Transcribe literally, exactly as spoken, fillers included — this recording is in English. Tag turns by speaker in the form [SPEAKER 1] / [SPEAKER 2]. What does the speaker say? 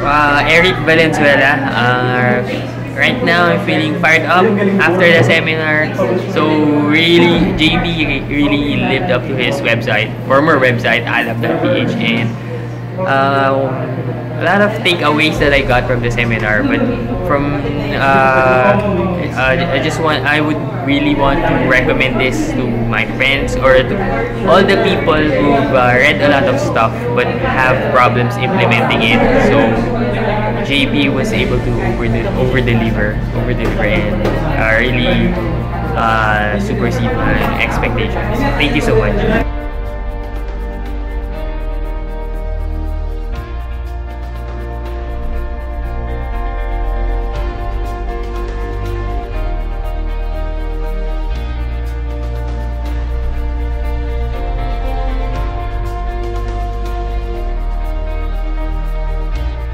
[SPEAKER 1] Uh, Erik Valenzuela. Uh, right now, I'm feeling fired up after the seminar. So really, J B really lived up to his website, former website, alab dot p h, and uh, a lot of takeaways that I got from the seminar. But from uh, uh, I just want, I would really want to recommend this to my friends or to all the people who've uh, read a lot of stuff but have problems implementing it. So J B was able to over over deliver, over deliver, and uh, really uh, supersede my expectations. Thank you so much.